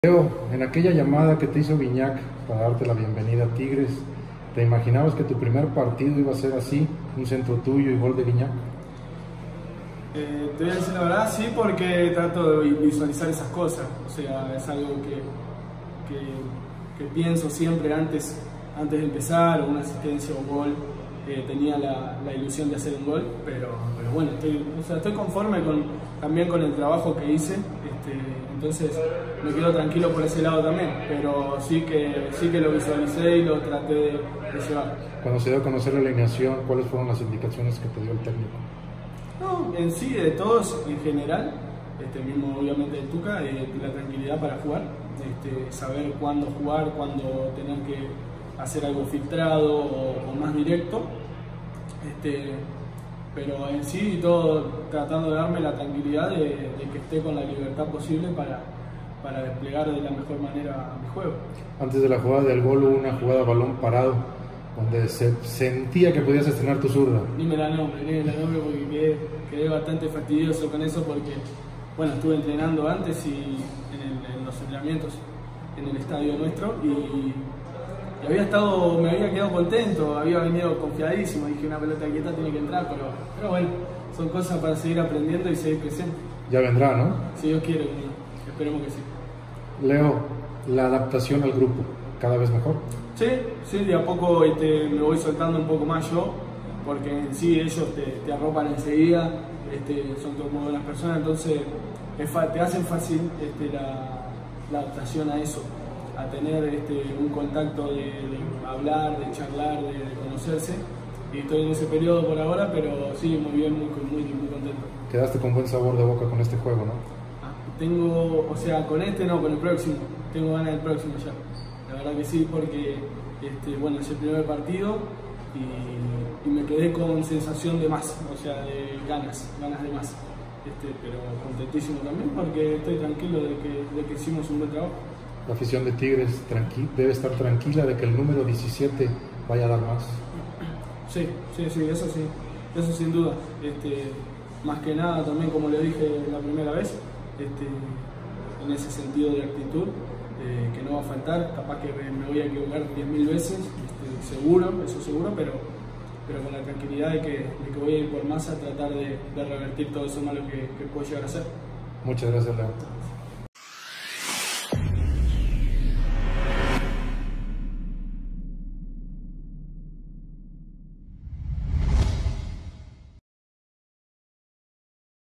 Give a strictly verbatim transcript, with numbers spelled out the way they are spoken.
Leo, en aquella llamada que te hizo Guiñac para darte la bienvenida a Tigres, ¿te imaginabas que tu primer partido iba a ser así, un centro tuyo y gol de Guiñac? Eh, te voy a decir la verdad, sí, porque trato de visualizar esas cosas. O sea, es algo que, que, que pienso siempre antes, antes de empezar, o una asistencia o un gol. Eh, tenía la, la ilusión de hacer un gol, pero, pero bueno, estoy, o sea, estoy conforme con, también con el trabajo que hice. Este, entonces me quedo tranquilo por ese lado también, pero sí que, sí que lo visualicé y lo traté de, de llevar. Cuando se dio a conocer la alineación, ¿cuáles fueron las indicaciones que te dio el técnico? No, en sí, de todos en general, este, mismo obviamente el Tuca, eh, la tranquilidad para jugar, este, saber cuándo jugar, cuándo tener que hacer algo filtrado o, o más directo, este, pero en sí todo tratando de darme la tranquilidad de, de que esté con la libertad posible para, para desplegar de la mejor manera mi juego. Antes de la jugada del gol hubo una jugada a balón parado, donde se sentía que podías estrenar tu zurda. Ni me la nombre, ni me la nombre porque quedé, quedé bastante fastidioso con eso porque, bueno, estuve entrenando antes y en, el, en los entrenamientos en el estadio nuestro y, y había estado, me había quedado contento, había venido confiadísimo, dije una pelota quieta tiene que entrar, pero, pero bueno, son cosas para seguir aprendiendo y seguir presente. Ya vendrá, ¿no? Si Dios quiere, esperemos que sí. Leo, la adaptación al grupo, ¿cada vez mejor? Sí, sí, de a poco este, me voy soltando un poco más yo, porque en sí ellos te, te arropan enseguida, este, son todas muy buenas personas, entonces te hacen fácil este, la, la adaptación a eso, a tener este, un contacto de, de hablar, de charlar, de, de conocerse, y estoy en ese periodo por ahora, pero sí, muy bien, muy, muy, muy contento. Quedaste con buen sabor de boca con este juego, ¿no? Ah, tengo, o sea, con este no, con el próximo, tengo ganas del próximo ya. La verdad que sí, porque este, bueno, es el primer partido y, y me quedé con sensación de más, o sea, de ganas, ganas de más. Este, pero contentísimo también porque estoy tranquilo de que, de que hicimos un buen trabajo. La afición de Tigres debe estar tranquila de que el número diecisiete vaya a dar más. Sí, sí, sí, eso sí, eso sin duda. Este, más que nada también, como le dije la primera vez, este, en ese sentido de actitud. Eh, que no va a faltar, capaz que me, me voy a equivocar diez mil veces, este, seguro, eso seguro, pero, pero con la tranquilidad de que, de que voy a ir por más a tratar de, de revertir todo eso malo que, que puedo llegar a hacer. Muchas gracias, Leo.